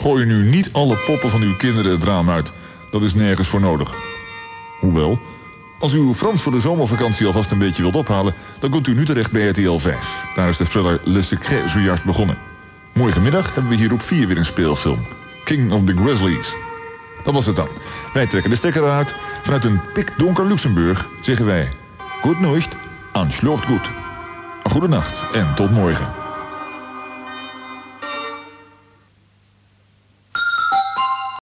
Gooi nu niet alle poppen van uw kinderen het raam uit. Dat is nergens voor nodig. Hoewel, als u Frans voor de zomervakantie alvast een beetje wilt ophalen, dan kunt u nu terecht bij RTL 5. Daar is de thriller Le Secret zojuist begonnen. Morgenmiddag hebben we hier op 4 weer een speelfilm. King of the Grizzlies. Dat was het dan. Wij trekken de stekker eruit. Vanuit een pikdonker Luxemburg zeggen wij: Goed nacht, en slaaft goed. Goedenacht en tot morgen.